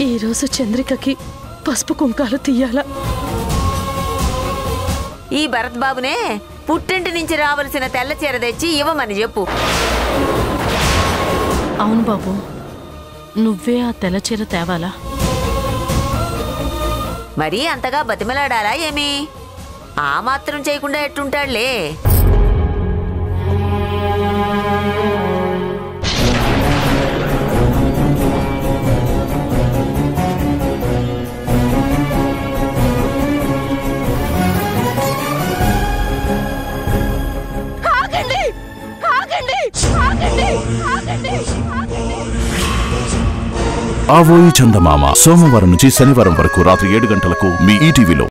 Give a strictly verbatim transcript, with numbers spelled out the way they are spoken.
ఈరోజు చంద్రికకి పసుపు కుంకాలు తీయాలా? ఈ భరత్ బాబునే పుట్టింటి నుంచి రావాల్సిన తెల్ల చీర తెచ్చి ఇవ్వమని చెప్పు. అవును బాబు, నువ్వే ఆ తెల్ల చీర తేవాలా? మరీ అంతగా బతిమలాడాలా ఏమి? ఆ మాత్రం చేయకుండా ఎట్టుంటాడులే. ఆవోయి చందమామ సోమవారం నుంచి శనివారం వరకు రాత్రి ఏడు గంటలకు మీ ఈటీవీలో.